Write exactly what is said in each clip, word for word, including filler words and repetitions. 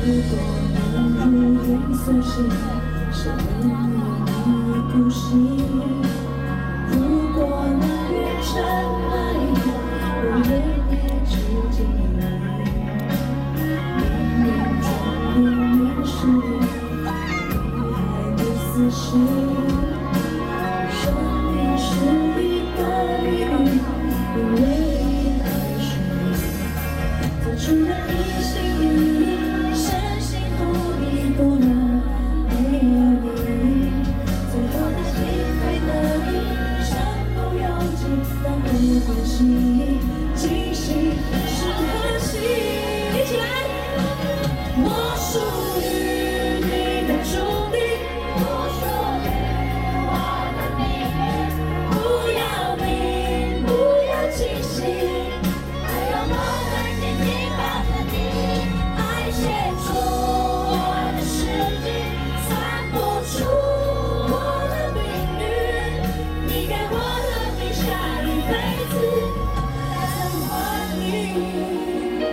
果能如愿所行，谁能为你不行？如果能变成爱，我愿意至今。年年转年年是你，你还的死心。生命是一个谜语，因为一开始付出的一心一意，深信不疑，不能没有你。最后的心碎的你，身不由己，但不关系，惊喜是可惜。一起来，我属于你的注定，我属于我的命运。不要命，不要清醒，还有梦在紧紧抱着你。爱写出我的世纪，算不出我的命运。你给我的笔下一辈子怎么你？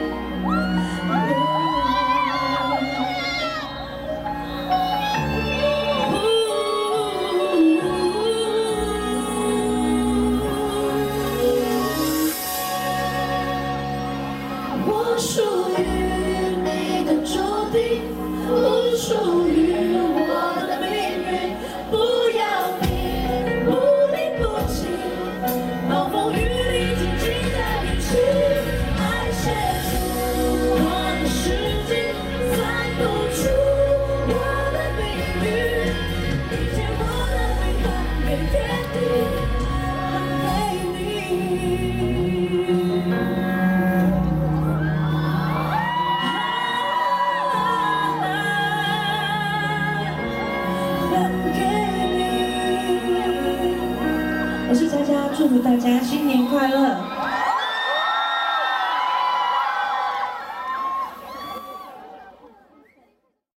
我属于你的注定，不属于我的命运。不要命，不离不弃，暴风雨里紧紧的一起。爱写出我的世纪，算不出我的命运。你借我的命还给天地，还给你。我是佳佳，祝福大家新年快乐。